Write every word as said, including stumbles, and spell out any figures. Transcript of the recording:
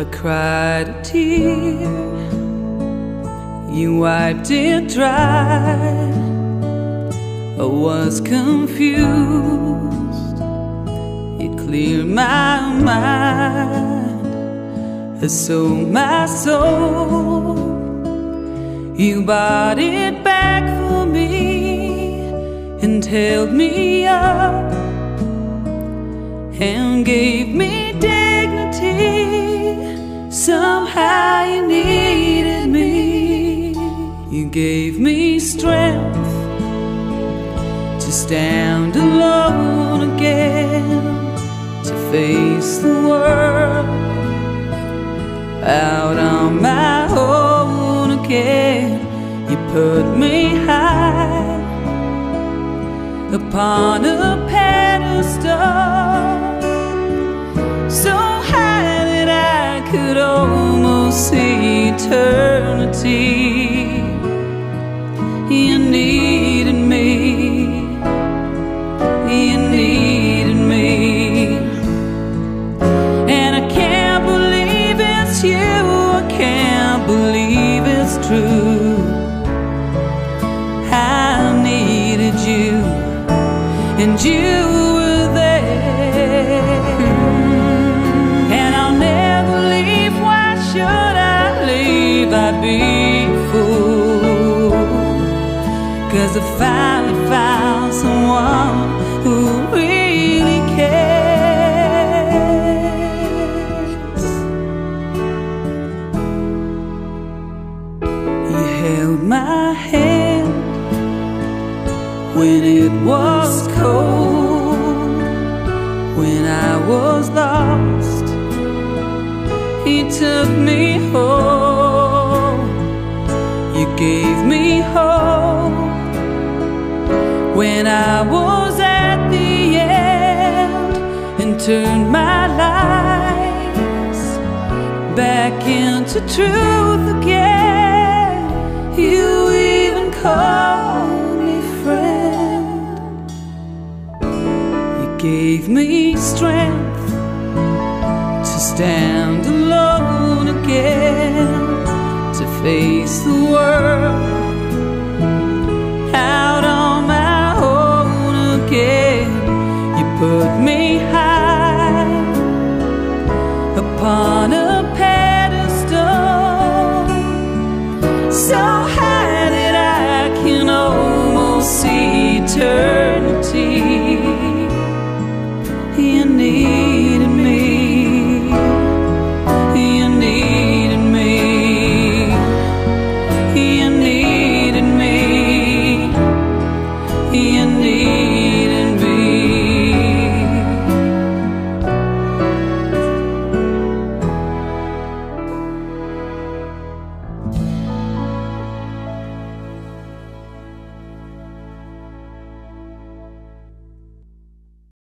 cried a tear, you wiped it dry. I was confused, you cleared my mind, and so my soul. You bought it back for me and held me up and gave me dignity. Somehow you needed me. You gave me strength to stand alone again, to face the world out on my own again. You put me high upon a pedestal, so high that I could almost see eternity. You needed me, you needed me, and I can't believe it's you, I can't believe it's true. I needed you, and you were there, and I'll never leave. Why should I leave? I'd be a fool, 'cause I finally found someone who really cares. You held my hand when it was cold, when I was lost. He took me home. You gave me hope when I was at the end, and turned my lights back into truth again. You even called me friend. You gave me strength to stand alone again, to face the